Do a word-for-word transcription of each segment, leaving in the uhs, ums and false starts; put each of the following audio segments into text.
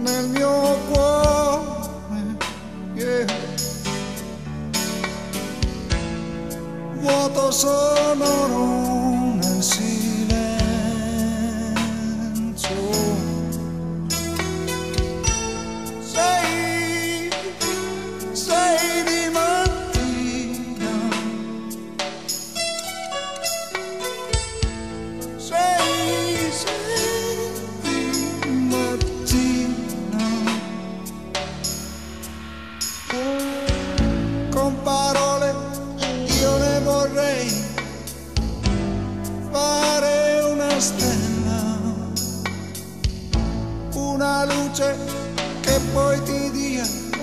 nel mio cuore, yeah. Vuoto sonoro nel silenzio. Sei, sei di mattina, sei, sei di mattina, con parole io ne vorrei fare una stella, una luce che poi ti dia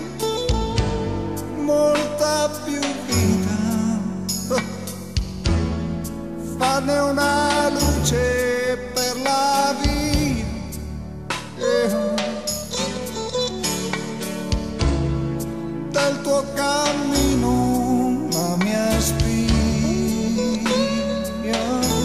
molta più vita, farne una luce per la via, yeah. Del tuo cammino la mia spia,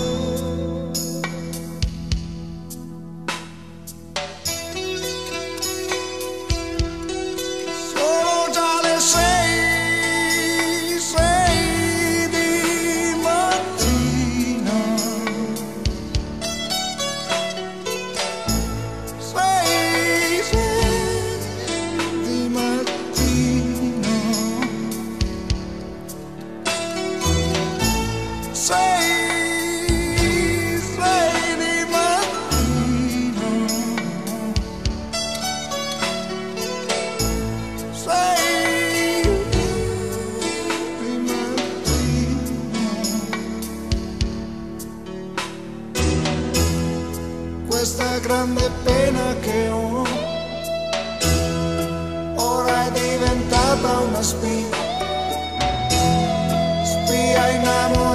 sono già le sei, sei di mattina, sei, sei di mattina, sei, sei di mattina, sei di mattina. Questa grande pena che ho ora è diventata una spia, spia innamorata